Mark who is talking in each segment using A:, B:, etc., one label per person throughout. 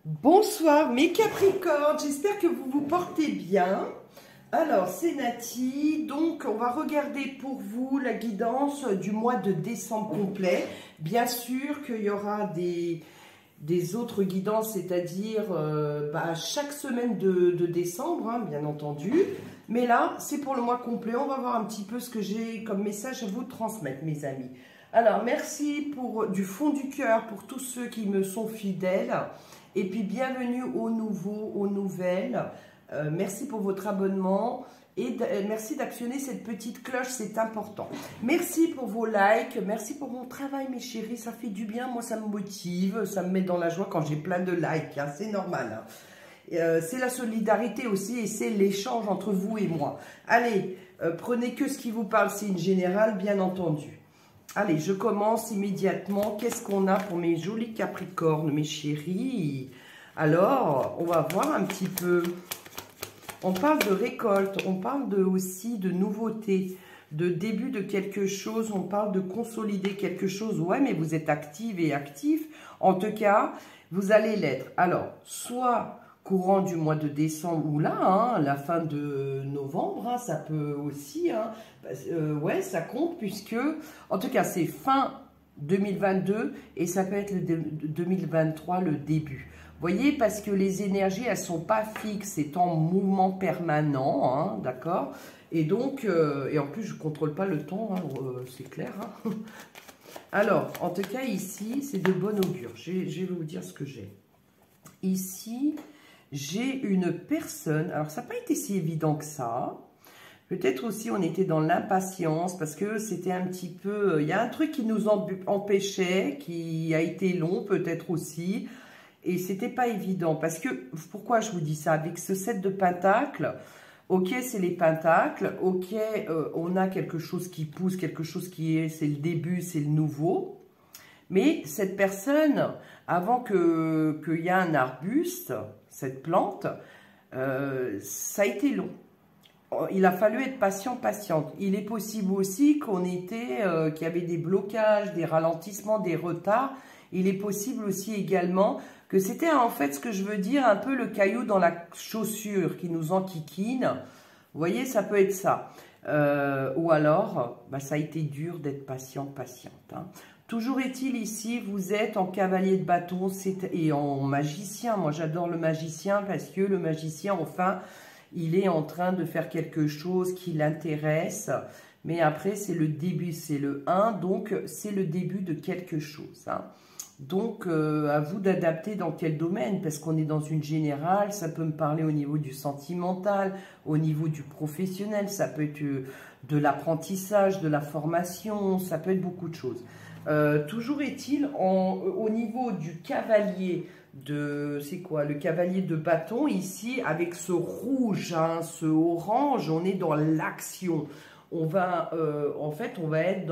A: Bonsoir mes Capricornes, j'espère que vous vous portez bien. Alors c'est Nati, donc on va regarder pour vous la guidance du mois de décembre complet. Bien sûr qu'il y aura des autres guidances, c'est-à-dire chaque semaine de décembre, hein, bien entendu. Mais là, c'est pour le mois complet. On va voir un petit peu ce que j'ai comme message à vous transmettre, mes amis. Alors, merci du fond du cœur pour tous ceux qui me sont fidèles. Et puis, bienvenue aux nouveaux, aux nouvelles. Merci pour votre abonnement. Et merci d'actionner cette petite cloche, c'est important. Merci pour vos likes, merci pour mon travail mes chéris, ça fait du bien, moi ça me motive, ça me met dans la joie quand j'ai plein de likes, hein, c'est normal. Hein. C'est la solidarité aussi et c'est l'échange entre vous et moi. Allez, prenez que ce qui vous parle, c'est une générale bien entendu. Allez, je commence immédiatement. Qu'est-ce qu'on a pour mes jolis Capricornes, mes chéris? Alors, on va voir un petit peu. On parle de récolte, on parle aussi de nouveauté, de début de quelque chose, on parle de consolider quelque chose. Ouais, mais vous êtes active et actif. En tout cas, vous allez l'être. Alors, soit courant du mois de décembre ou là, hein, la fin de novembre, hein, ça peut aussi, hein, ouais, ça compte puisque, en tout cas, c'est fin 2022 et ça peut être le 2023, le début. Voyez, parce que les énergies, elles ne sont pas fixes, c'est en mouvement permanent, hein, d'accord? Et donc, et en plus, je ne contrôle pas le temps, hein, c'est clair. Hein. Alors, en tout cas, ici, c'est de bon augure. Je vais vous dire ce que j'ai. Ici, j'ai une personne, alors ça n'a pas été si évident que ça. Peut-être aussi, on était dans l'impatience, parce que c'était un petit peu... Il y a un truc qui nous empêchait, qui a été long peut-être aussi. Et c'était pas évident, parce que, pourquoi je vous dis ça? Avec ce 7 de pentacles, ok, c'est les pentacles, ok, on a quelque chose qui pousse, quelque chose qui est, c'est le début, c'est le nouveau. Mais cette personne, avant qu'il y ait un arbuste, cette plante, ça a été long. Il a fallu être patient, patiente. Il est possible aussi qu'il y avait des blocages, des ralentissements, des retards. Il est possible aussi également que c'était en fait ce que je veux dire, un peu le caillou dans la chaussure qui nous enquiquine. Vous voyez, ça peut être ça. Ou alors, ça a été dur d'être patient, patiente. Hein. Toujours est-il ici, vous êtes en cavalier de bâton et en magicien. Moi, j'adore le magicien parce que le magicien, enfin, il est en train de faire quelque chose qui l'intéresse. Mais après, c'est le début, c'est le 1, donc c'est le début de quelque chose. Hein. Donc, à vous d'adapter dans quel domaine, parce qu'on est dans une générale, ça peut me parler au niveau du sentimental, au niveau du professionnel, ça peut être de l'apprentissage, de la formation, ça peut être beaucoup de choses. Toujours est-il, au niveau du cavalier, c'est quoi? Le cavalier de bâton, ici, avec ce rouge, hein, ce orange, on est dans l'action. On va, en fait, on va être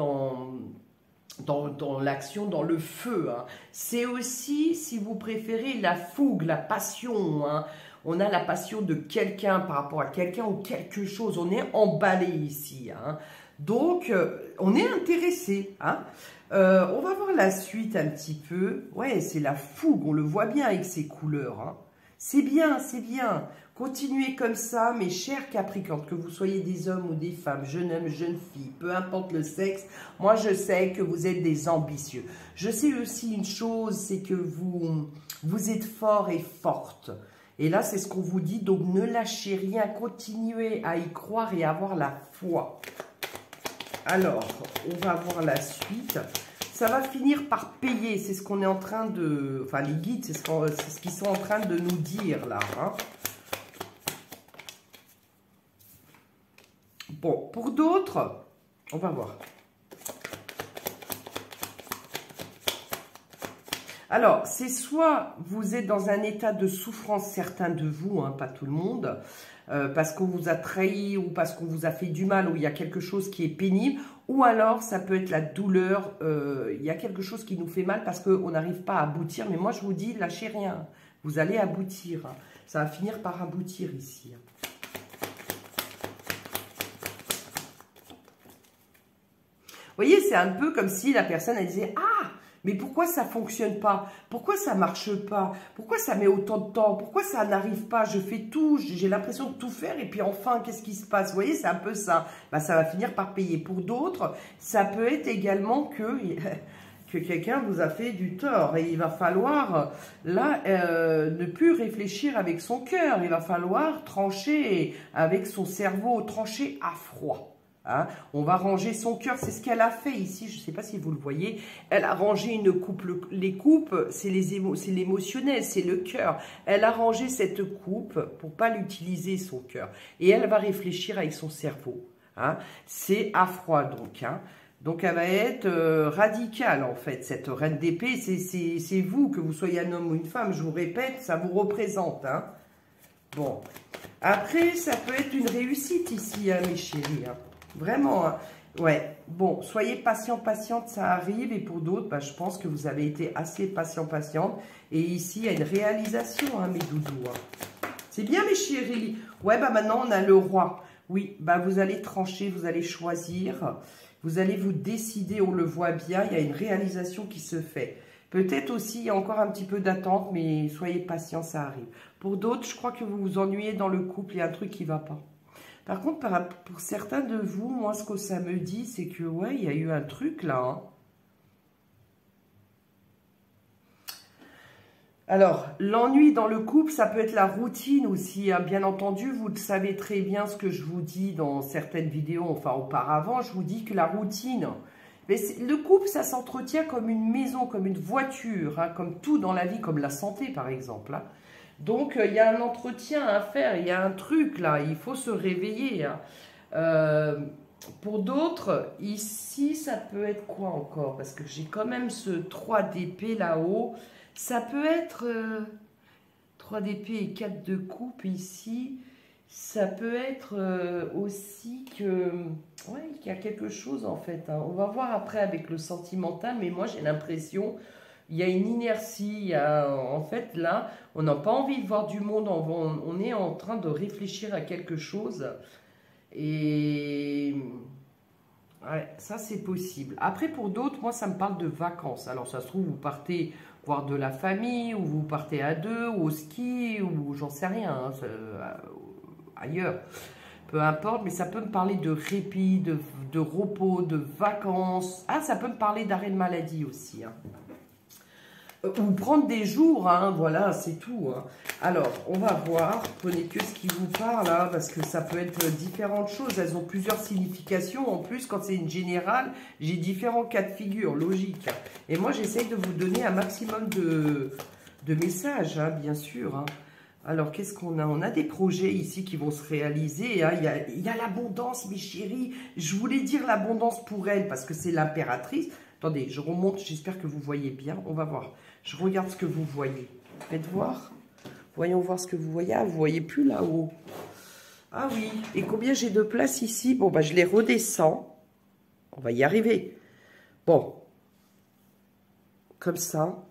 A: dans l'action, dans le feu. Hein. C'est aussi, si vous préférez, la fougue, la passion. Hein. On a la passion de quelqu'un par rapport à quelqu'un ou quelque chose. On est emballé ici. Hein. Donc, on est intéressé. Hein. On va voir la suite un petit peu. Ouais, c'est la fougue. On le voit bien avec ces couleurs. Hein. C'est bien, c'est bien. Continuez comme ça, mes chers Capricornes, que vous soyez des hommes ou des femmes, jeunes hommes, jeunes filles, peu importe le sexe, moi je sais que vous êtes des ambitieux. Je sais aussi une chose, c'est que vous êtes forts et fortes. Et là, c'est ce qu'on vous dit, donc ne lâchez rien, continuez à y croire et à avoir la foi. Alors, on va voir la suite. Ça va finir par payer, c'est ce qu'on est en train de... Enfin, les guides, c'est ce qu'ils sont en train de nous dire là, hein. Bon, pour d'autres, on va voir. Alors, c'est soit vous êtes dans un état de souffrance, certains de vous, hein, pas tout le monde, parce qu'on vous a trahi ou parce qu'on vous a fait du mal ou il y a quelque chose qui est pénible, ou alors ça peut être la douleur, il y a quelque chose qui nous fait mal parce qu'on n'arrive pas à aboutir. Mais moi, je vous dis, lâchez rien, vous allez aboutir. Hein. Ça va finir par aboutir ici. Hein. Vous voyez, c'est un peu comme si la personne, elle disait « Ah, Mais pourquoi ça fonctionne pas? Pourquoi ça marche pas? Pourquoi ça met autant de temps? Pourquoi ça n'arrive pas? Je fais tout, j'ai l'impression de tout faire et puis enfin, qu'est-ce qui se passe? Vous voyez, c'est un peu ça. Ben, ça va finir par payer. Pour d'autres, ça peut être également que quelqu'un vous a fait du tort et il va falloir, là, ne plus réfléchir avec son cœur. Il va falloir trancher avec son cerveau, trancher à froid. Hein, on va ranger son cœur, c'est ce qu'elle a fait ici, je ne sais pas si vous le voyez, elle a rangé une coupe, les coupes, c'est l'émotionnel, c'est le cœur, elle a rangé cette coupe pour pas l'utiliser son cœur, et elle va réfléchir avec son cerveau, hein, c'est à froid donc, hein. Donc elle va être radicale en fait, cette reine d'épée, c'est vous, que vous soyez un homme ou une femme, je vous répète, ça vous représente, hein. Bon, après ça peut être une réussite ici, hein, mes chéris, hein. Vraiment, hein. Ouais, bon, soyez patient, patiente, ça arrive. Et pour d'autres, bah, je pense que vous avez été assez patient, patiente. Et ici, il y a une réalisation, hein, mes doudous. Hein. C'est bien, mes chéris. Ouais, bah maintenant, on a le roi. Oui, bah vous allez trancher, vous allez choisir. Vous allez vous décider, on le voit bien. Il y a une réalisation qui se fait. Peut-être aussi, il y a encore un petit peu d'attente, mais soyez patient, ça arrive. Pour d'autres, je crois que vous vous ennuyez dans le couple. Il y a un truc qui ne va pas. Par contre, pour certains de vous, moi, ce que ça me dit, c'est que, ouais, il y a eu un truc là. Hein. Alors, l'ennui dans le couple, ça peut être la routine aussi. Hein. Bien entendu, vous le savez très bien ce que je vous dis dans certaines vidéos, enfin auparavant, je vous dis que la routine, mais le couple, ça s'entretient comme une maison, comme une voiture, hein, comme tout dans la vie, comme la santé par exemple. Hein. Donc, il y a un entretien à faire, il y a un truc là, il faut se réveiller. Hein. Pour d'autres, ici, ça peut être quoi encore? Parce que j'ai quand même ce 3 d'épée là-haut. Ça peut être 3 d'épée et 4 de coupe ici. Ça peut être aussi que, ouais, qu'il y a quelque chose en fait. Hein. On va voir après avec le sentimental, mais moi j'ai l'impression... Il y a une inertie, en fait, là, on n'a pas envie de voir du monde, on est en train de réfléchir à quelque chose. Et ouais, ça, c'est possible. Après, pour d'autres, moi, ça me parle de vacances. Alors, ça se trouve, vous partez voir de la famille, ou vous partez à deux, ou au ski, ou j'en sais rien, hein, ailleurs. Peu importe, mais ça peut me parler de répit, de repos, de vacances. Ah, ça peut me parler d'arrêt de maladie aussi, hein. Ou prendre des jours, hein, voilà, c'est tout. Hein. Alors, on va voir, prenez que ce qui vous parle, hein, parce que ça peut être différentes choses. Elles ont plusieurs significations. En plus, quand c'est une générale, j'ai différents cas de figure, logique. Et moi, j'essaye de vous donner un maximum de messages, hein, bien sûr. Hein. Alors, qu'est-ce qu'on a? On a des projets ici qui vont se réaliser. Hein. Il y a l'abondance, mes chéris. Je voulais dire l'abondance pour elle, parce que c'est l'impératrice. Attendez, je remonte, j'espère que vous voyez bien. On va voir. Je regarde ce que vous voyez. Faites voir. Voyons voir ce que vous voyez. Ah, vous ne voyez plus là-haut. Ah oui. Et combien j'ai de place ici? Bon, bah, je les redescends. On va y arriver. Bon. Comme ça.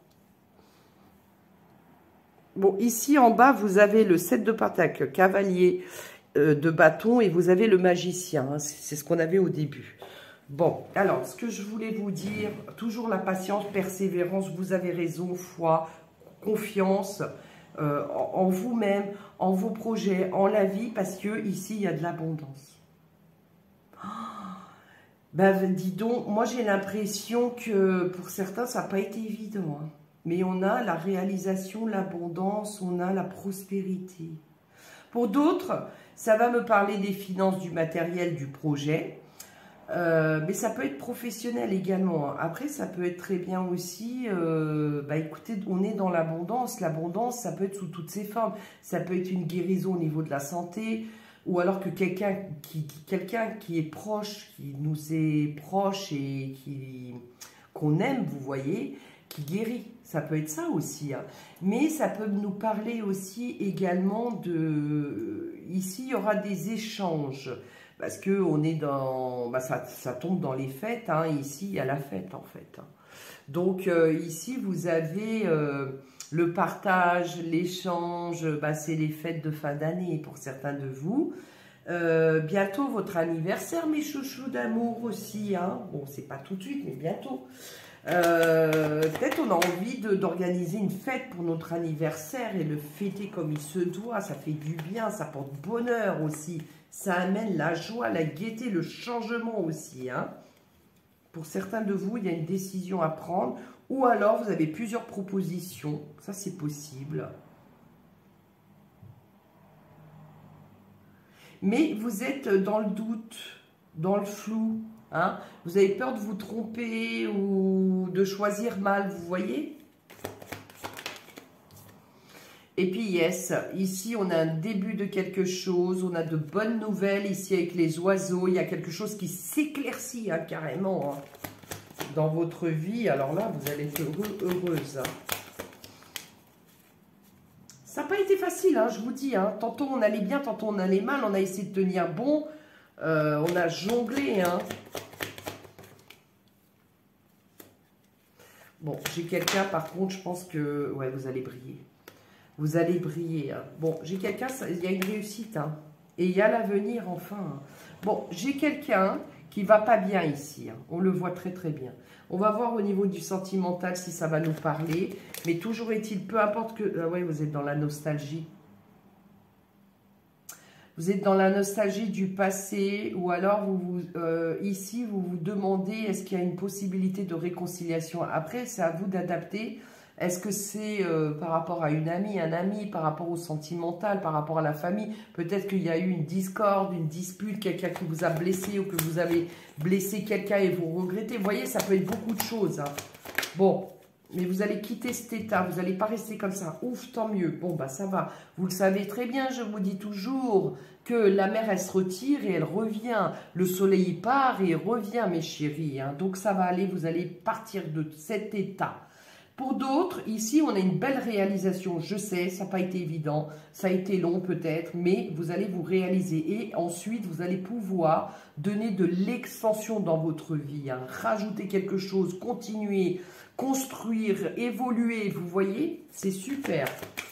A: Bon, ici en bas, vous avez le 7 de pentacle, cavalier de bâton, et vous avez le magicien. Hein. C'est ce qu'on avait au début. Bon, alors, ce que je voulais vous dire, toujours la patience, persévérance, vous avez raison, foi, confiance en vous-même, en vos projets, en la vie, parce que ici, il y a de l'abondance. Oh, ben, dis donc, moi j'ai l'impression que pour certains, ça n'a pas été évident. Hein. Mais on a la réalisation, l'abondance, on a la prospérité. Pour d'autres, ça va me parler des finances, du matériel, du projet. Mais ça peut être professionnel également. Après, ça peut être très bien aussi, bah écoutez, on est dans l'abondance. L'abondance, ça peut être sous toutes ses formes. Ça peut être une guérison au niveau de la santé, ou alors que quelqu'un qui est proche, qui nous est proche et qu'on aime, vous voyez, qui guérit. Ça peut être ça aussi. Hein. Mais ça peut nous parler aussi également de... Ici, il y aura des échanges. Parce que on est dans, bah ça tombe dans les fêtes. Hein. Ici, il y a la fête en fait. Hein. Donc ici, vous avez le partage, l'échange. Bah, c'est les fêtes de fin d'année pour certains de vous. Bientôt votre anniversaire, mes chouchous d'amour aussi. Hein. Bon, c'est pas tout de suite, mais bientôt. Peut-être on a envie d'organiser une fête pour notre anniversaire et le fêter comme il se doit. Ça fait du bien, ça porte bonheur aussi. Ça amène la joie, la gaieté, le changement aussi. Hein. Pour certains de vous, il y a une décision à prendre. Ou alors, vous avez plusieurs propositions. Ça, c'est possible. Mais vous êtes dans le doute, dans le flou. Hein? Vous avez peur de vous tromper ou de choisir mal, vous voyez? Et puis, yes, ici, on a un début de quelque chose. On a de bonnes nouvelles ici avec les oiseaux. Il y a quelque chose qui s'éclaircit, hein, carrément, hein, dans votre vie. Alors là, vous allez être heureux, heureuse. Hein. Ça n'a pas été facile, hein, je vous dis. Hein. Tantôt, on allait bien, tantôt, on allait mal. On a essayé de tenir bon. On a jonglé, hein. Bon, j'ai quelqu'un, par contre, je pense que... Ouais, vous allez briller. Vous allez briller. Hein. Bon, j'ai quelqu'un, il y a une réussite. Hein. Et il y a l'avenir, enfin. Hein. Bon, j'ai quelqu'un qui va pas bien ici. Hein. On le voit très, très bien. On va voir au niveau du sentimental si ça va nous parler. Mais toujours est-il, peu importe que... Ah ouais, vous êtes dans la nostalgie. Vous êtes dans la nostalgie du passé, ou alors ici, vous vous demandez est-ce qu'il y a une possibilité de réconciliation. Après, c'est à vous d'adapter. Est-ce que c'est par rapport à une amie, un ami, par rapport au sentimental, par rapport à la famille? Peut-être qu'il y a eu une discorde, une dispute, quelqu'un qui vous a blessé ou que vous avez blessé quelqu'un et vous regrettez. Vous voyez, ça peut être beaucoup de choses. Hein. Bon, mais vous allez quitter cet état, vous n'allez pas rester comme ça. Ouf, tant mieux. Bon, bah ça va. Vous le savez très bien, je vous dis toujours que la mer, elle se retire et elle revient. Le soleil, il part et il revient, mes chéris. Hein. Donc, ça va aller, vous allez partir de cet état. Pour d'autres, ici, on a une belle réalisation. Je sais, ça n'a pas été évident, ça a été long peut-être, mais vous allez vous réaliser. Et ensuite, vous allez pouvoir donner de l'extension dans votre vie. Hein. Rajouter quelque chose, continuer, construire, évoluer. Vous voyez, c'est super.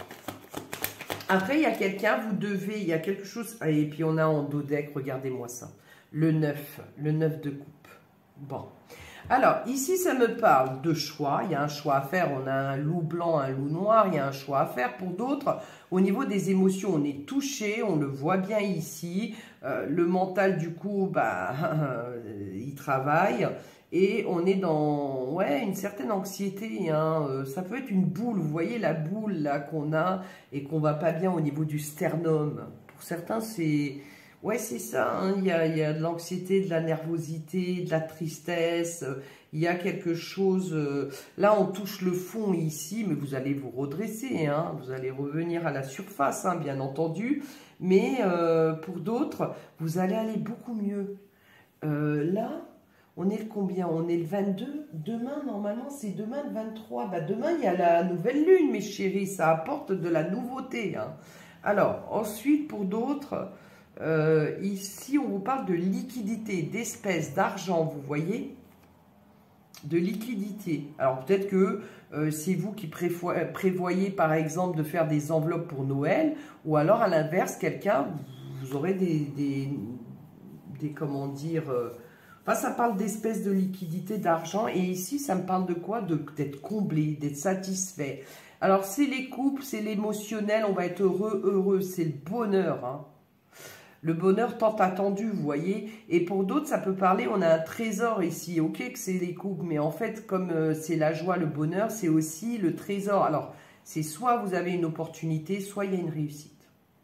A: Après, il y a quelqu'un, il y a quelque chose. Et puis, on a en dos deck, regardez-moi ça. Le 9 de coupe. Bon. Alors, ici, ça me parle de choix. Il y a un choix à faire. On a un loup blanc, un loup noir. Il y a un choix à faire. Pour d'autres, au niveau des émotions, on est touché. On le voit bien ici. Le mental, du coup, bah, il travaille. Et on est dans une certaine anxiété. Hein. Ça peut être une boule. Vous voyez la boule là qu'on a et qu'on va pas bien au niveau du sternum. Pour certains, c'est... Ouais, c'est ça, hein. Il y a de l'anxiété, de la nervosité, de la tristesse, il y a quelque chose... là, on touche le fond ici, mais vous allez vous redresser, hein. Vous allez revenir à la surface, hein, bien entendu. Mais pour d'autres, vous allez aller beaucoup mieux. Là, on est le combien? On est le 22. Demain, normalement, c'est demain le 23. Bah, demain, il y a la nouvelle lune, mes chéris. Ça apporte de la nouveauté. Hein. Alors, ensuite, pour d'autres... ici, on vous parle de liquidité, d'espèces, d'argent, vous voyez, de liquidité. Alors, peut-être que c'est vous qui prévoyez, par exemple, de faire des enveloppes pour Noël, ou alors, à l'inverse, quelqu'un, vous aurez des comment dire... enfin, ça parle d'espèces de liquidité, d'argent, et ici, ça me parle de quoi? D'être comblé, d'être satisfait. Alors, c'est les couples, c'est l'émotionnel, on va être heureux, c'est le bonheur, hein. Le bonheur tant attendu, vous voyez. Et pour d'autres, ça peut parler, on a un trésor ici. Ok que c'est les couples, mais en fait, comme c'est la joie, le bonheur, c'est aussi le trésor. Alors, c'est soit vous avez une opportunité, soit il y a une réussite.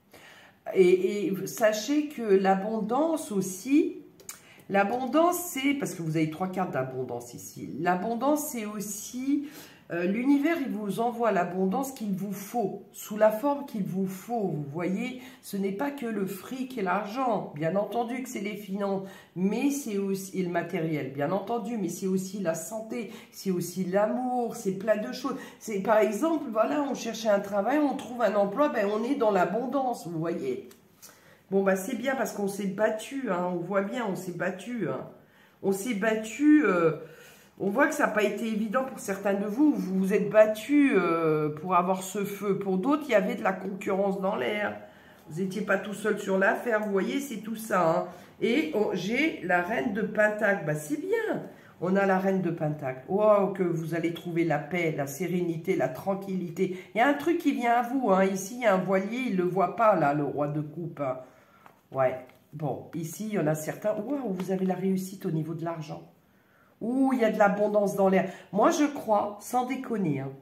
A: Et sachez que l'abondance aussi, l'abondance c'est, parce que vous avez 3 cartes d'abondance ici. L'abondance c'est aussi... l'univers, il vous envoie l'abondance qu'il vous faut, sous la forme qu'il vous faut, vous voyez, ce n'est pas que le fric et l'argent, bien entendu que c'est les finances, mais c'est aussi le matériel, bien entendu, mais c'est aussi la santé, c'est aussi l'amour, c'est plein de choses. C'est par exemple, voilà, on cherchait un travail, on trouve un emploi, ben on est dans l'abondance, vous voyez. Bon, bah c'est bien parce qu'on s'est battu, hein, on voit bien, on s'est battu, hein. On s'est battu... on voit que ça n'a pas été évident pour certains de vous. Vous vous êtes battus pour avoir ce feu. Pour d'autres, il y avait de la concurrence dans l'air. Vous n'étiez pas tout seul sur l'affaire. Vous voyez, c'est tout ça. Hein. Et j'ai la reine de Pentacle. Bah, c'est bien. On a la reine de Pentacle. Wow, que vous allez trouver la paix, la sérénité, la tranquillité. Il y a un truc qui vient à vous. Hein. Ici, il y a un voilier, il ne le voit pas, là, le roi de coupe. Hein. Ouais. Bon, ici, il y en a certains. Wow, vous avez la réussite au niveau de l'argent. Ouh, il y a de l'abondance dans l'air. Moi, je crois, sans déconner, hein,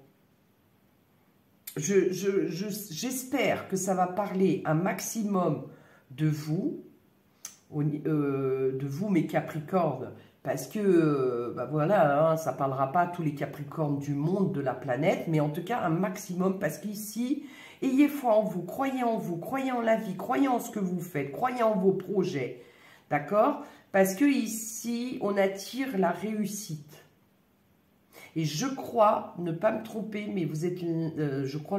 A: j'espère que ça va parler un maximum de vous, mes Capricornes, parce que, bah voilà, hein, ça ne parlera pas à tous les Capricornes du monde, de la planète, mais en tout cas un maximum, parce qu'ici, ayez foi en vous, croyez en la vie, croyez en ce que vous faites, croyez en vos projets, d'accord? Parce que ici, on attire la réussite. Et je crois, ne pas me tromper, mais vous êtes, je crois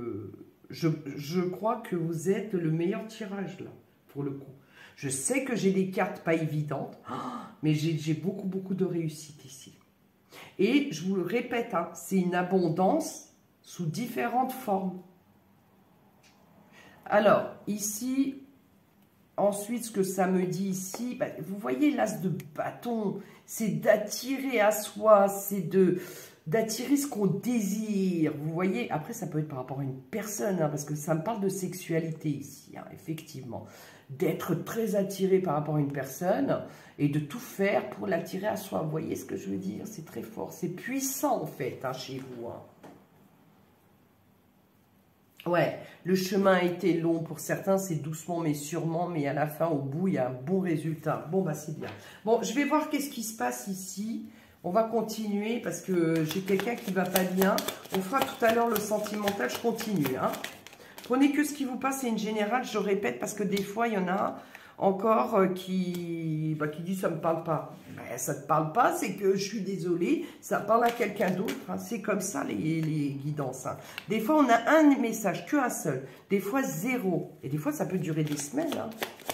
A: que vous êtes le meilleur tirage, là, pour le coup. Je sais que j'ai des cartes pas évidentes, mais j'ai beaucoup de réussite ici. Et je vous le répète, hein, c'est une abondance sous différentes formes. Alors, ici, ensuite, ce que ça me dit ici, bah, vous voyez l'as de bâton, c'est d'attirer à soi, c'est d'attirer ce qu'on désire. Vous voyez, après, ça peut être par rapport à une personne, hein, parce que ça me parle de sexualité ici, hein, effectivement. D'être très attiré par rapport à une personne et de tout faire pour l'attirer à soi. Vous voyez ce que je veux dire? C'est très fort, c'est puissant en fait, hein, chez vous. Hein. Ouais, le chemin a été long pour certains, c'est doucement mais sûrement, mais à la fin, au bout, il y a un bon résultat. Bon, bah c'est bien. Bon, je vais voir qu'est-ce qui se passe ici. On va continuer parce que j'ai quelqu'un qui va pas bien. On fera tout à l'heure le sentimental, je continue, hein. Prenez que ce qui vous passe, c'est une générale, je répète, parce que des fois, il y en a encore qui dit ça ne me parle pas. Ben, ça ne te parle pas, c'est que je suis désolée, ça parle à quelqu'un d'autre. Hein. C'est comme ça les guidances. Hein. Des fois, on a un message, qu'un seul. Des fois, 0. Et des fois, ça peut durer des semaines. Hein.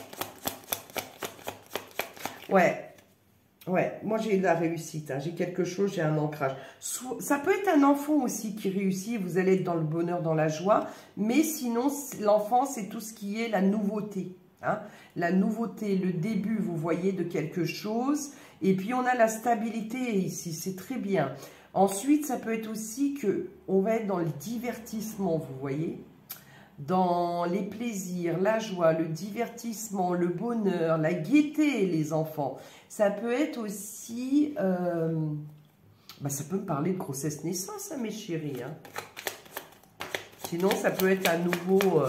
A: Ouais. Ouais, moi j'ai de la réussite, hein. J'ai quelque chose, j'ai un ancrage. Ça peut être un enfant aussi qui réussit, vous allez être dans le bonheur, dans la joie, mais sinon l'enfant c'est tout ce qui est la nouveauté. Hein. La nouveauté, le début, vous voyez, de quelque chose. Et puis on a la stabilité ici, c'est très bien. Ensuite, ça peut être aussi que on va être dans le divertissement, vous voyez. Dans les plaisirs, la joie, le divertissement, le bonheur, la gaieté, les enfants. Ça peut être aussi... ça peut me parler de grossesse-naissance, hein, mes chéris. Hein. Sinon, ça peut être à nouveau...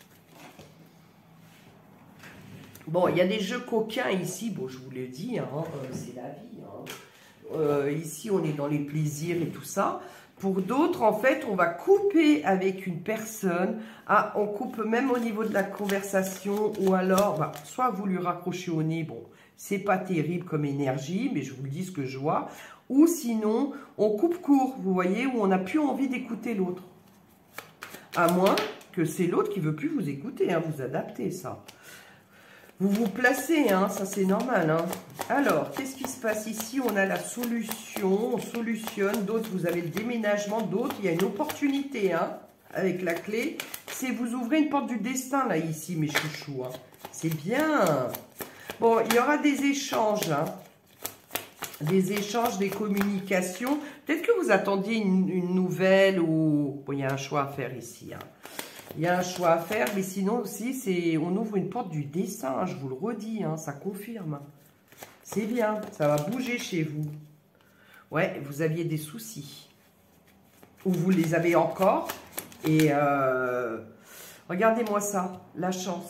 A: Bon, il y a des jeux coquins ici. Bon, je vous l'ai dit, hein, c'est la vie. Hein. Ici, on est dans les plaisirs et tout ça. Pour d'autres, en fait, on va couper avec une personne. Ah, on coupe même au niveau de la conversation. Ou alors, bah, soit vous lui raccrochez au nez. Bon, c'est pas terrible comme énergie, mais je vous le dis ce que je vois. Ou sinon, on coupe court, vous voyez, où on n'a plus envie d'écouter l'autre. À moins que c'est l'autre qui ne veut plus vous écouter. Hein, vous adaptez ça. Vous vous placez, hein, ça c'est normal. Hein. Alors, qu'est-ce qui se passe ici? On a la solution, on solutionne. D'autres, vous avez le déménagement. D'autres, il y a une opportunité hein, avec la clé. C'est vous ouvrez une porte du destin, là, ici, mes chouchous. Hein. C'est bien. Bon, il y aura des échanges. Hein. Des échanges, des communications. Peut-être que vous attendiez une nouvelle ou... Bon, il y a un choix à faire ici, hein. Il y a un choix à faire, mais sinon aussi, on ouvre une porte du dessin, hein, je vous le redis, hein, ça confirme. C'est bien, ça va bouger chez vous. Ouais, vous aviez des soucis. Ou vous les avez encore. Et regardez-moi ça, la chance.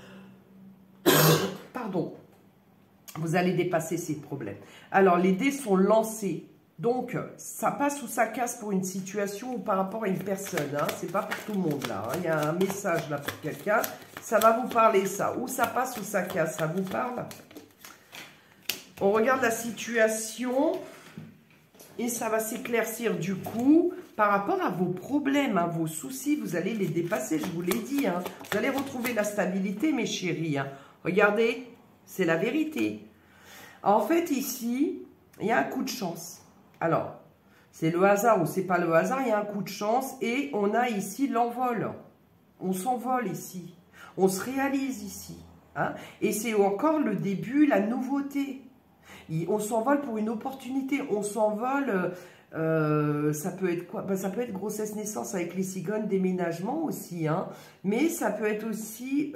A: Pardon. Vous allez dépasser ces problèmes. Alors, les dés sont lancés. Donc, ça passe ou ça casse pour une situation ou par rapport à une personne. Hein. C'est pas pour tout le monde là. Hein. Il y a un message là pour quelqu'un. Ça va vous parler ça. Ou ça passe ou ça casse. Ça vous parle? On regarde la situation. Et ça va s'éclaircir du coup par rapport à vos problèmes, hein, vos soucis. Vous allez les dépasser, je vous l'ai dit. Hein. Vous allez retrouver la stabilité, mes chéris. Hein. Regardez, c'est la vérité. En fait, ici, il y a un coup de chance. Alors, c'est le hasard ou c'est pas le hasard, il y a un coup de chance et on a ici l'envol. On s'envole ici. On se réalise ici. Hein, et c'est encore le début, la nouveauté. On s'envole pour une opportunité. On s'envole, ça peut être quoi? Ben, ça peut être grossesse, naissance avec les cigognes, déménagement aussi. Hein. Mais ça peut être aussi,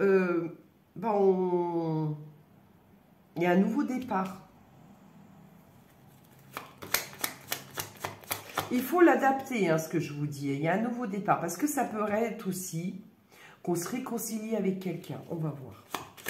A: ben, il y a un nouveau départ. Il faut l'adapter, hein, ce que je vous dis. Il y a un nouveau départ. Parce que ça pourrait être aussi qu'on se réconcilie avec quelqu'un. On va voir.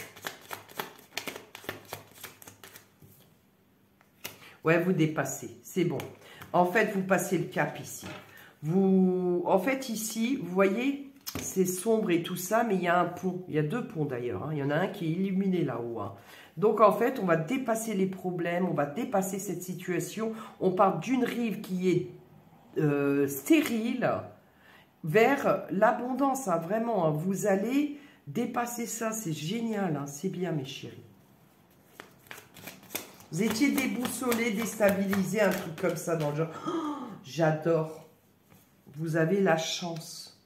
A: Ouais, vous dépassez. C'est bon. En fait, vous passez le cap ici. En fait, ici, vous voyez, c'est sombre et tout ça, mais il y a un pont. Il y a 2 ponts d'ailleurs. Hein. Il y en a un qui est illuminé là-haut. Hein. Donc, en fait, on va dépasser les problèmes. On va dépasser cette situation. On part d'une rive qui est stérile vers l'abondance, hein, vraiment, hein. Vous allez dépasser ça, c'est génial, hein, c'est bien mes chéris. Vous étiez déboussolés, déstabilisés, un truc comme ça dans le genre. Oh, j'adore. Vous avez la chance.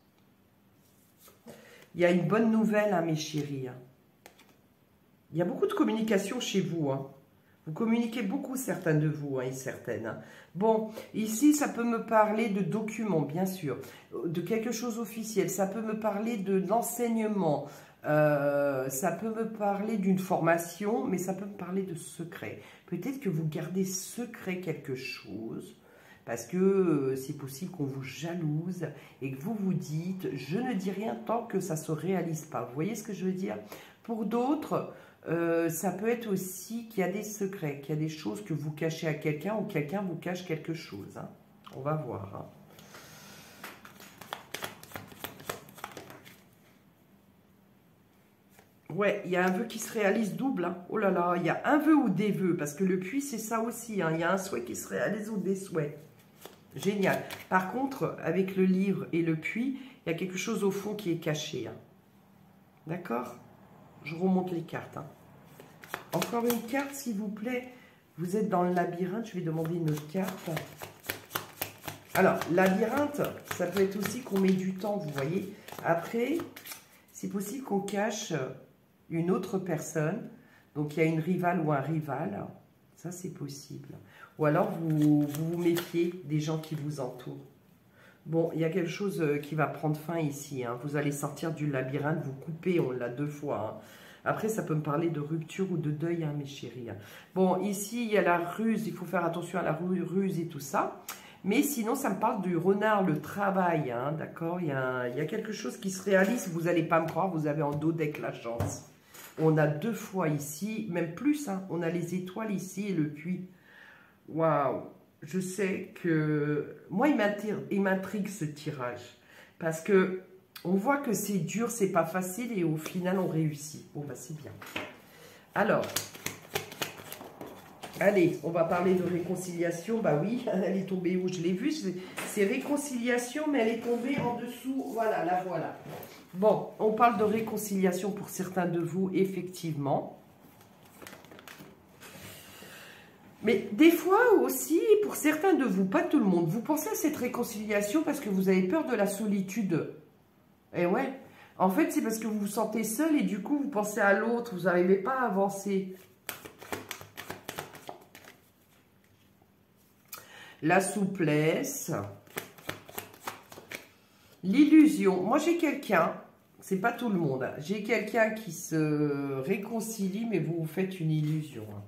A: Il y a une bonne nouvelle, hein, mes chéris. Hein. Il y a beaucoup de communication chez vous, hein. Vous communiquez beaucoup, certains de vous, hein, et certaines. Hein. Bon, ici, ça peut me parler de documents, bien sûr, de quelque chose officiel. Ça peut me parler de l'enseignement. Ça peut me parler d'une formation, mais ça peut me parler de secret. Peut-être que vous gardez secret quelque chose, parce que c'est possible qu'on vous jalouse et que vous vous dites « je ne dis rien tant que ça ne se réalise pas ». Vous voyez ce que je veux dire? Pour d'autres... ça peut être aussi qu'il y a des secrets, qu'il y a des choses que vous cachez à quelqu'un ou quelqu'un vous cache quelque chose. Hein. On va voir. Hein. Ouais, il y a un vœu qui se réalise double. Hein. Oh là là, il y a un vœu ou des vœux, parce que le puits, c'est ça aussi. Hein. Il y a un souhait qui se réalise ou des souhaits. Génial. Par contre, avec le livre et le puits, il y a quelque chose au fond qui est caché. Hein. D'accord ? Je remonte les cartes. Hein. Encore une carte, s'il vous plaît. Vous êtes dans le labyrinthe. Je vais demander une autre carte. Alors, labyrinthe, ça peut être aussi qu'on met du temps, vous voyez. Après, c'est possible qu'on cache une autre personne. Donc, il y a une rivale ou un rival. Ça, c'est possible. Ou alors, vous méfiez des gens qui vous entourent. Bon, il y a quelque chose qui va prendre fin ici. Hein. Vous allez sortir du labyrinthe, vous coupez, on l'a 2 fois. Hein. Après, ça peut me parler de rupture ou de deuil, hein, mes chéris. Hein. Bon, ici, il y a la ruse. Il faut faire attention à la ruse et tout ça. Mais sinon, ça me parle du renard, le travail. Hein, d'accord, il y a quelque chose qui se réalise. Vous n'allez pas me croire, vous avez en dos deck la chance. On a 2 fois ici, même plus. Hein, on a les étoiles ici et le puits. Waouh! Je sais que moi, il m'intrigue ce tirage. Parce que on voit que c'est dur, c'est pas facile et au final, on réussit. Bon, bah, c'est bien. Alors, allez, on va parler de réconciliation. Bah oui, elle est tombée où je l'ai vue. C'est réconciliation, mais elle est tombée en dessous. Voilà, la voilà. Bon, on parle de réconciliation pour certains de vous, effectivement. Mais des fois aussi, pour certains de vous, pas tout le monde, vous pensez à cette réconciliation parce que vous avez peur de la solitude. Et ouais, en fait, c'est parce que vous vous sentez seul et du coup, vous pensez à l'autre, vous n'arrivez pas à avancer. La souplesse, l'illusion. Moi, j'ai quelqu'un, c'est pas tout le monde, hein. J'ai quelqu'un qui se réconcilie, mais vous vous faites une illusion. Hein.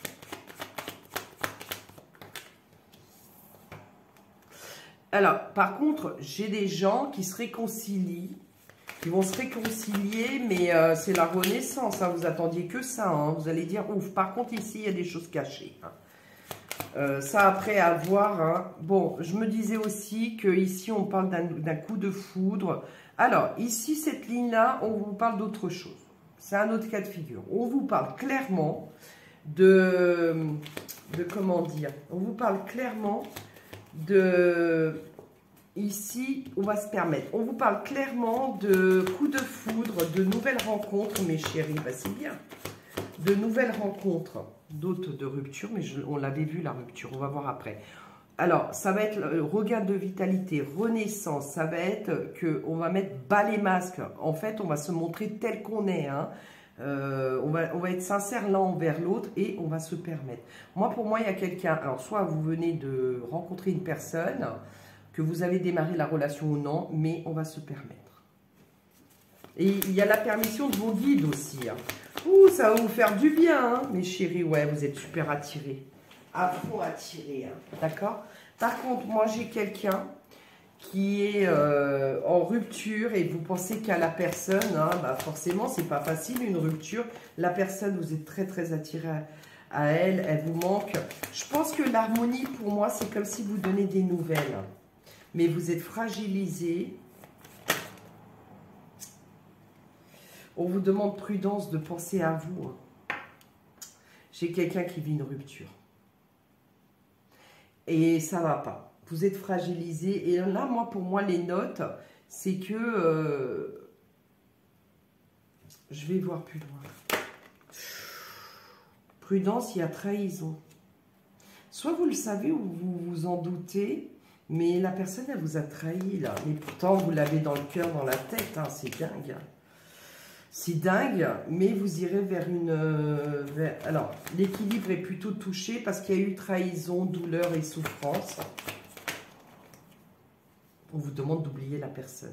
A: Alors, par contre, j'ai des gens qui se réconcilient, qui vont se réconcilier, mais c'est la renaissance, hein, vous attendiez que ça, hein, vous allez dire, ouf, par contre, ici, il y a des choses cachées. Hein. Ça, après, à voir. Hein. Bon, je me disais aussi qu'ici, on parle d'un coup de foudre. Alors, ici, cette ligne-là, on vous parle d'autre chose. C'est un autre cas de figure. On vous parle clairement de comment dire, on vous parle clairement de... Ici, on va se permettre. On vous parle clairement de coups de foudre, de nouvelles rencontres, mes chéris. Bah, c'est bien. De nouvelles rencontres. D'autres de rupture, mais on l'avait vu, la rupture. On va voir après. Alors, ça va être le regain de vitalité, renaissance. Ça va être qu'on va mettre bas les masques. En fait, on va se montrer tel qu'on est. Hein. On va être sincère l'un envers l'autre et on va se permettre. Moi, pour moi, il y a quelqu'un, alors soit vous venez de rencontrer une personne, que vous avez démarré la relation ou non, mais on va se permettre. Et il y a la permission de vos guides aussi. Hein. Ouh, ça va vous faire du bien, hein, mes chéris. Ouais, vous êtes super attirés. À fond attirés, hein, d'accord? Par contre, moi, j'ai quelqu'un qui est en rupture et vous pensez qu'à la personne, hein, bah forcément, c'est pas facile une rupture. La personne, vous êtes très, très attiré à elle, elle vous manque. Je pense que l'harmonie, pour moi, c'est comme si vous donnez des nouvelles. Mais vous êtes fragilisé. On vous demande prudence de penser à vous. Hein. J'ai quelqu'un qui vit une rupture. Et ça va pas. Vous êtes fragilisé. Et là, moi, pour moi, les notes, c'est que... je vais voir plus loin. Prudence, il y a trahison. Soit vous le savez ou vous vous en doutez, mais la personne, elle vous a trahi, là. Mais pourtant, vous l'avez dans le cœur, dans la tête. Hein, c'est dingue. C'est dingue, mais vous irez vers une... alors, l'équilibre est plutôt touché parce qu'il y a eu trahison, douleur et souffrance. On vous demande d'oublier la personne.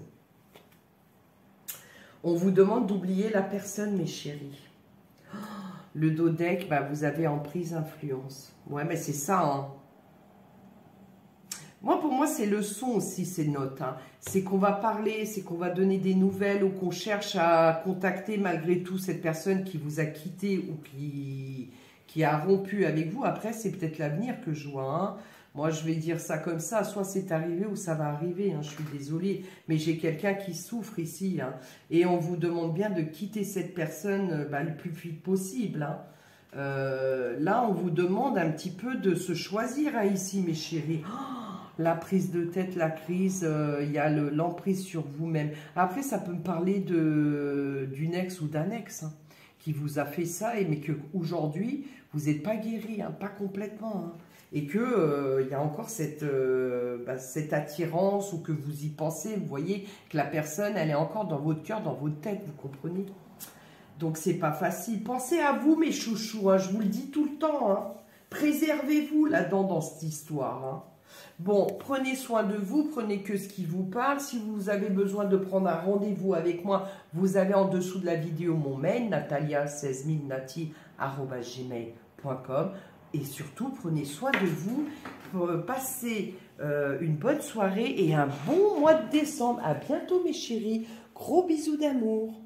A: On vous demande d'oublier la personne, mes chéris. Oh, le dos deck, bah, vous avez emprise, influence. Ouais, mais c'est ça, hein. Moi, pour moi, c'est le son aussi, ces notes. Hein. C'est qu'on va parler, c'est qu'on va donner des nouvelles ou qu'on cherche à contacter malgré tout cette personne qui vous a quitté ou qui a rompu avec vous. Après, c'est peut-être l'avenir que je vois, hein. Moi, je vais dire ça comme ça, soit c'est arrivé ou ça va arriver, hein, je suis désolée, mais j'ai quelqu'un qui souffre ici, hein, et on vous demande bien de quitter cette personne bah, le plus vite possible. Hein. Là, on vous demande un petit peu de se choisir hein, ici, mes chéris. Oh, la prise de tête, la crise, il y a l'emprise sur vous-même. Après, ça peut me parler d'une ex ou d'un ex hein, qui vous a fait ça, mais qu'aujourd'hui, vous n'êtes pas guéri, hein, pas complètement, hein. Et qu'il y a encore cette attirance ou que vous y pensez, vous voyez que la personne, elle est encore dans votre cœur, dans votre tête, vous comprenez? Donc, c'est pas facile. Pensez à vous, mes chouchous, hein, je vous le dis tout le temps. Hein. Préservez-vous là-dedans, dans cette histoire. Hein. Bon, prenez soin de vous, prenez que ce qui vous parle. Si vous avez besoin de prendre un rendez-vous avec moi, vous avez en dessous de la vidéo mon mail, natalia16000nati@gmail.com. Et surtout, prenez soin de vous, passez une bonne soirée et un bon mois de décembre. À bientôt mes chéris, gros bisous d'amour.